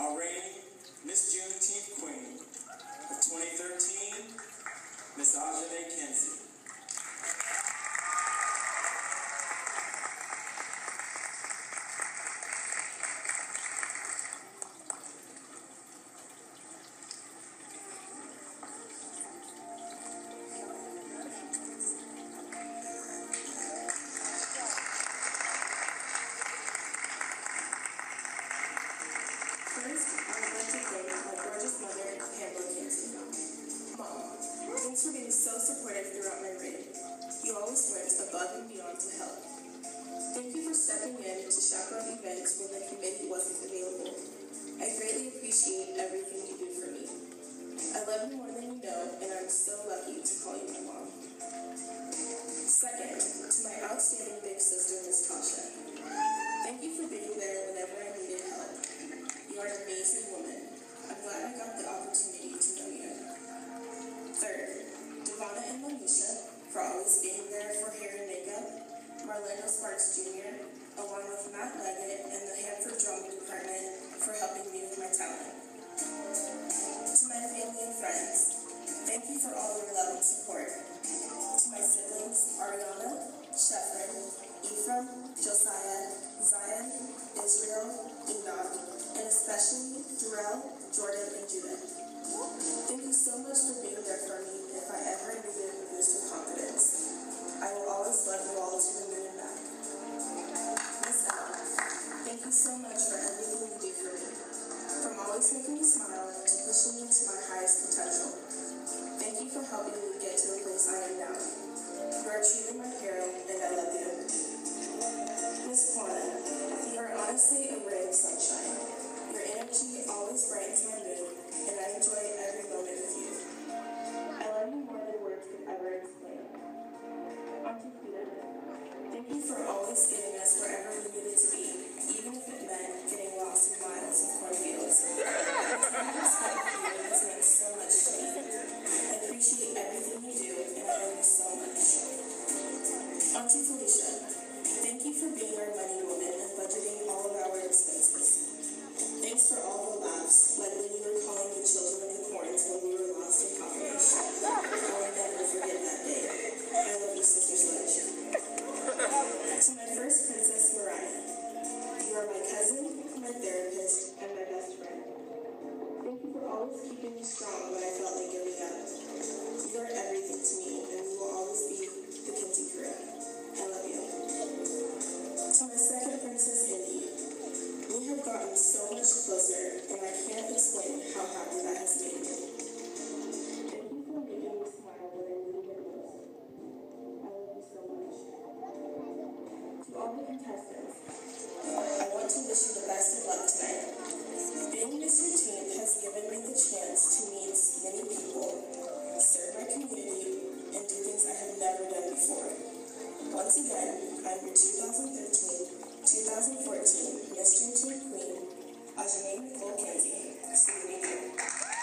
Our reigning Miss Juneteenth Queen of 2013, Miss Pamela Kinsey. First, I would like to thank my gorgeous mother, Pamela Kinsey. Mom, thanks for being so supportive throughout my reign. You always went above and beyond to help. Thank you for stepping in to chaperone events when the committee wasn't available. I greatly appreciate everything you do for me. I love you more than you know, and I'm so lucky to call you my mom. Second, to my outstanding big sister, Miss Tasha. Thank you for being there whenever I needed help. You are an amazing woman. I'm glad I got the opportunity to know you. Third, Devonna and Monisha for always being there for hair and makeup. Marlando Jr, along with Matt Leggett and the Hanford Drama Department for helping me with my talent. To my family and friends, thank you for all your love and support. To my siblings, Ariana, Chephren, Ephraim, Josiah, Israel, Enoch, and especially Durrell, Jordyn, and Judith. Thank you so much for being there for me if I ever needed a boost of confidence. I will always love you all to the moon and back. Miss Al, thank you so much for everything you do for me. From always making me smile to pushing me to my highest potential. Thank you for helping me get to the place I am now. You are truly my hero, and I love you. Miss Quana, you are honestly a ray of sunshine. Your energy always brightens my mood, and I enjoy every moment with you. I love you more than words could ever explain. Auntie Peter, thank you for always getting us wherever we needed to be, even if it meant getting lost in miles of cornfields. The time you spent with you has meant so much to me. I appreciate everything you do, and I love you so much. Auntie Felicia, thank you for being our money woman and budgeting all of our expenses. Thanks for all the laughs, like when you were calling the children in the corns when we were lost in combination. I will never forget that day. I love you, Sister Sledge. To my first princess, Mariah, you are my cousin, my therapist, and my best friend. Thank you for always keeping me strong when I felt like giving up. You are everything to me, and you will always be the Kinsey crew. I love you. To my second princess, Indy, we have gotten so much closer, and I can't explain how happy that has made me. Thank you for making me smile when I needed it most. I love you so much. To all the contestants, I want to wish you the best of luck tonight. Being Miss Juneteenth has given me the chance to meet many people, serve my community, and do things I have never done before. Once again, I'm your 2013-2014 Miss Juneteenth Queen, Pamela Kinsey. See you later.